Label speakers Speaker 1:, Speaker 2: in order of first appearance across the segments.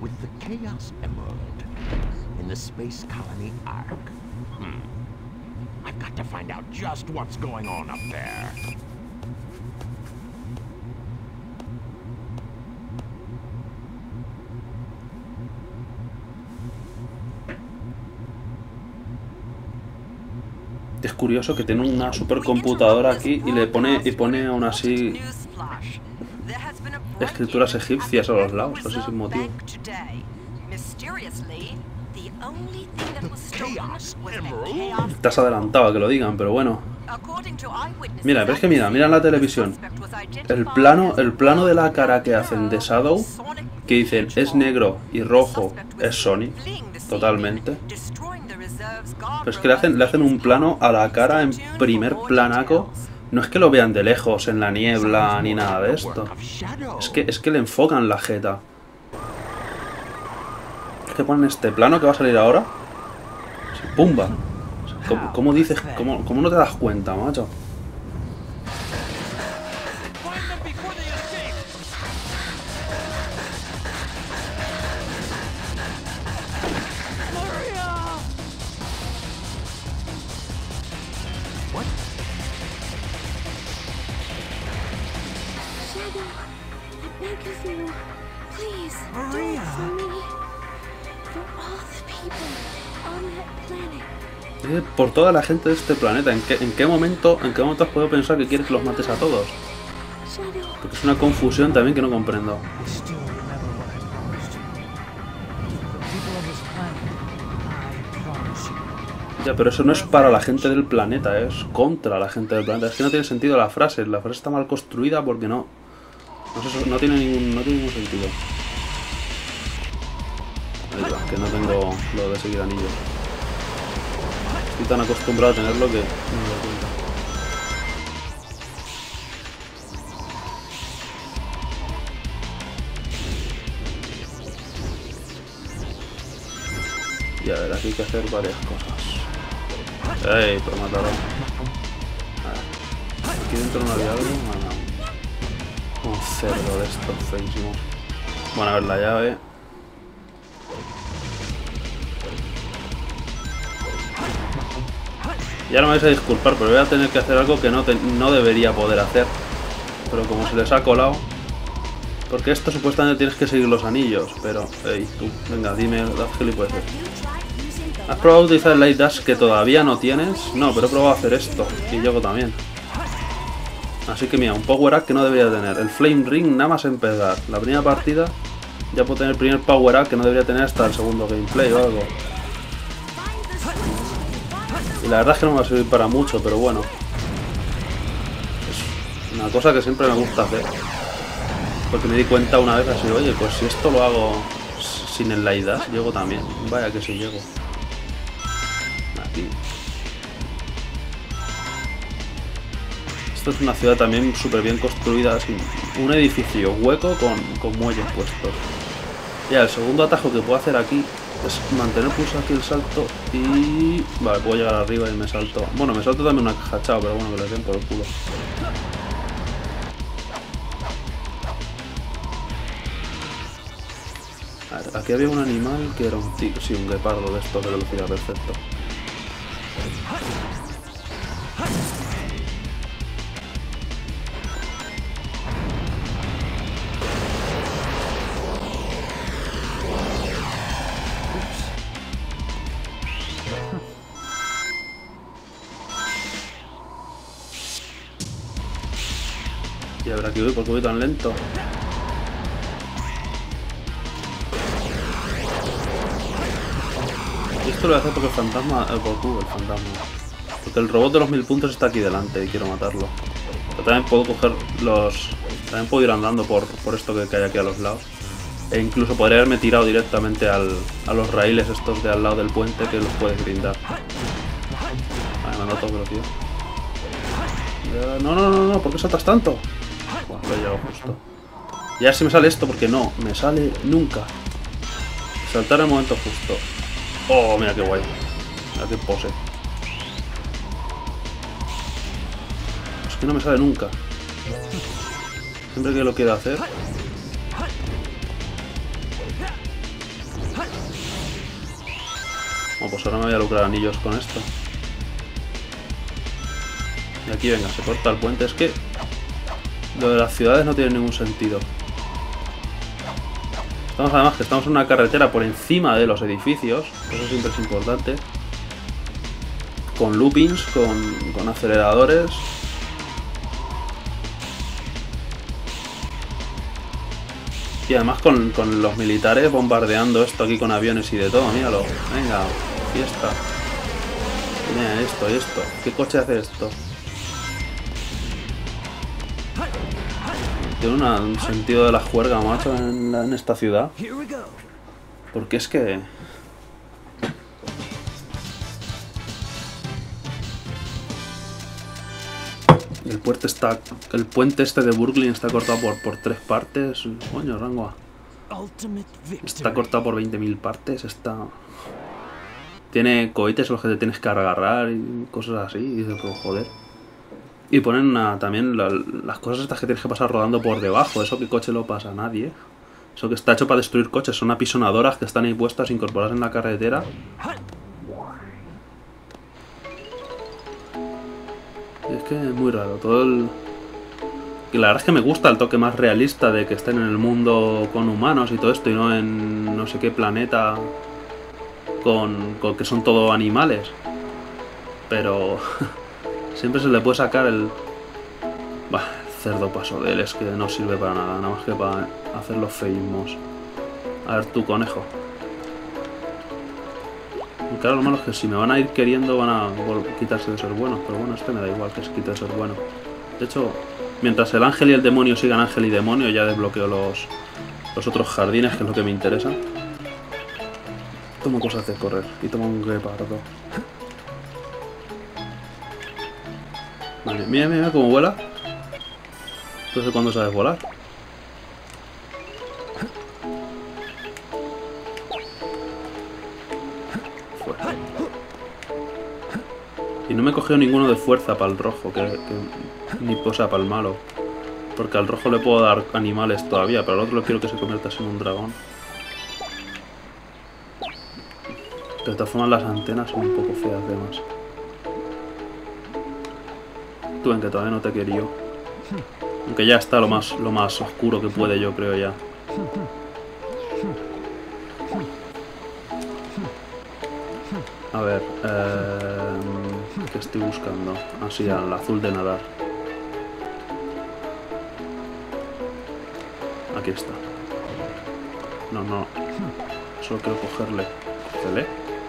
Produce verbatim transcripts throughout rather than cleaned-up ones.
Speaker 1: with the Chaos Emerald in the Space Colony Ark. Hmm. I've got to find out just what's going on up there.
Speaker 2: Es curioso que tiene una supercomputadora aquí y le pone y pone aún así escrituras egipcias a los lados, así sin motivo. Te has adelantado a que lo digan, pero bueno. Mira, pero es que mira, mira en la televisión. El plano, el plano de la cara que hacen de Shadow, que dicen es negro y rojo, es Sony, totalmente. Pero es que le hacen, le hacen un plano a la cara en primer planaco. No es que lo vean de lejos, en la niebla, ni nada de esto. Es que, es que le enfocan la jeta. Es que ponen este plano que va a salir ahora. ¡Pumba! ¿Cómo, cómo dices? Cómo, ¿Cómo no te das cuenta, macho? Eh, por toda la gente de este planeta. ¿En qué, en qué momento en qué momento has podido pensar que quieres que los mates a todos? Porque es una confusión también que no comprendo. Ya, pero eso no es para la gente del planeta, es contra la gente del planeta. Es que no tiene sentido la frase. La frase está mal construida porque no... No, sé, no, tiene, ningún, no tiene ningún sentido. Ahí va, que no tengo lo de seguir anillos. Estoy tan acostumbrado a tenerlo que no me doy cuenta. Y a ver, aquí hay que hacer varias cosas. ¡Ey! Por matarlo. Aquí dentro no había algo. No, no. Un cerdo de estos feísimos. Bueno, a ver la llave. Ya no me vais a disculpar, pero voy a tener que hacer algo que no, te, no debería poder hacer. Pero como se les ha colado... Porque esto supuestamente tienes que seguir los anillos, pero... Ey, tú, venga, dime, haz gilipollas. ¿Has probado utilizar el Light Dash que todavía no tienes? No, pero he probado a hacer esto, y yo también. Así que mira, un Power Up que no debería tener. El Flame Ring nada más empezar. La primera partida ya puedo tener el primer Power Up que no debería tener hasta el segundo gameplay o algo. Y la verdad es que no me va a servir para mucho, pero bueno. Es una cosa que siempre me gusta hacer. Porque me di cuenta una vez así, oye, pues si esto lo hago sin el Light Dash, llego también. Vaya que sí llego. Aquí. Esto es una ciudad también súper bien construida, así, un edificio hueco con, con muelles puestos. Ya, el segundo atajo que puedo hacer aquí es mantener pulsado aquí el salto y... Vale, puedo llegar arriba y me salto. Bueno, me salto también una cajachao, pero bueno, que le den por el culo. A ver, aquí había un animal que era un tigre, sí, un guepardo de estos de velocidad, perfecto. Y a ver, aquí voy, ¿por qué voy tan lento? Y esto lo voy a hacer porque el fantasma... El Goku, el fantasma. Porque el robot de los mil puntos está aquí delante y quiero matarlo. Pero también puedo coger los... También puedo ir andando por, por esto que hay aquí a los lados. E incluso podría haberme tirado directamente al, a los raíles estos de al lado del puente que los puedes brindar. Vale, me han dado todo velocidad. No, no, no, no, ¿por qué saltas tanto? Bueno, lo he llegado justo. Y ahora si me sale esto, porque no, me sale nunca. Saltar en el momento justo. Oh, mira qué guay. Mira qué pose. Es que no me sale nunca. Siempre que lo quiero hacer. Bueno, pues ahora me voy a lucrar anillos con esto. Y aquí, venga, se corta el puente. Es que lo de las ciudades no tiene ningún sentido. Estamos además que estamos en una carretera por encima de los edificios. Eso siempre es importante. Con loopings, con, con aceleradores. Y además con, con los militares bombardeando esto aquí con aviones y de todo. Míralo. Venga, fiesta. Mira esto y esto. ¿Qué coche hace esto? Tiene una, un sentido de la juerga, macho, en, la, en esta ciudad. Porque es que... El puente está... El puente este de Brooklyn está cortado por, por tres partes. Coño, rango. Está cortado por veinte mil partes. Está... Tiene cohetes a los que te tienes que agarrar y cosas así. Y dices, pues, joder. Y ponen una, también la, las cosas estas que tienes que pasar rodando por debajo. Eso que coche lo pasa a nadie. Eso que está hecho para destruir coches. Son apisonadoras que están ahí puestas, incorporadas en la carretera. Y es que es muy raro. Todo el... Y la verdad es que me gusta el toque más realista de que estén en el mundo con humanos y todo esto. Y no en no sé qué planeta con, con que son todo animales. Pero... Siempre se le puede sacar el... Bah, el cerdo paso de él, es que no sirve para nada, nada más que para hacer los feísmos. A ver, tu conejo. Y claro, lo malo es que si me van a ir queriendo van a quitarse de ser buenos, pero bueno, este me da igual que se quite de ser bueno. De hecho, mientras el ángel y el demonio sigan ángel y demonio, ya desbloqueo los, los otros jardines, que es lo que me interesa. Tomo cosas de correr y tomo un guepardo. Vale, mira, mira cómo vuela. Entonces, ¿cuándo sabes volar? Fuera. Y no me he cogido ninguno de fuerza para el rojo, que, que ni posa para el malo. Porque al rojo le puedo dar animales todavía, pero al otro lo quiero que se convierta en un dragón. De todas formas, las antenas son un poco feas, además. Tú, en que todavía no te he querido. Aunque ya está lo más, lo más oscuro que puede, yo creo ya. A ver, eh, ¿qué estoy buscando? Así, ah, al azul de nadar. Aquí está. No, no. Solo quiero cogerle. ¿Cógele?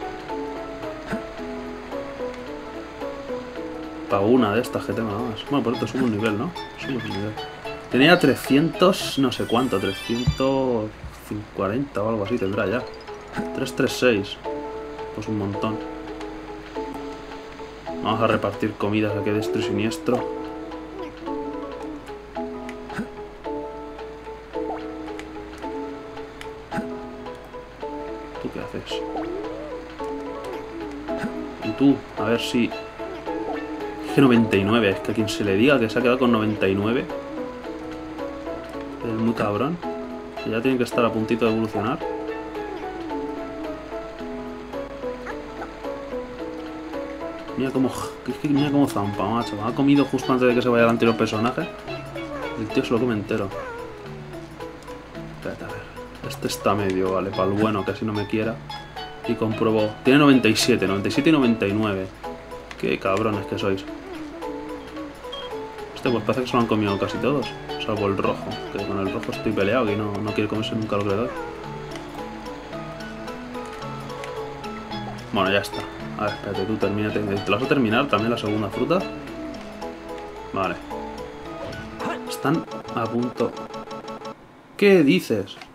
Speaker 2: Para una de estas que tengo nada más. Bueno, por esto subo un nivel, ¿no? Subo un nivel. Tenía trescientos, no sé cuánto, trescientos cuarenta o algo así tendrá ya. trescientos treinta y seis. Pues un montón. Vamos a repartir comidas aquí de destro y siniestro. ¿Tú qué haces? Y tú, a ver si... noventa y nueve, es que a quien se le diga que se ha quedado con noventa y nueve es muy cabrón, que ya tiene que estar a puntito de evolucionar. Mira cómo, mira cómo zampa, macho. Ha comido justo antes de que se vaya el anterior personaje. El tío se lo come entero. Espérate, a ver. Este está medio, vale, para el bueno, que así no me quiera. Y compruebo. Tiene noventa y siete, noventa y siete y noventa y nueve. Qué cabrones que sois. Este pues parece que se lo han comido casi todos, salvo el rojo, que con el rojo estoy peleado y no, no quiere comerse nunca lo que le doy. Bueno, ya está. A ver, espérate, tú termínate. ¿Te la vas a terminar también la segunda fruta? Vale. Están a punto. ¿Qué dices?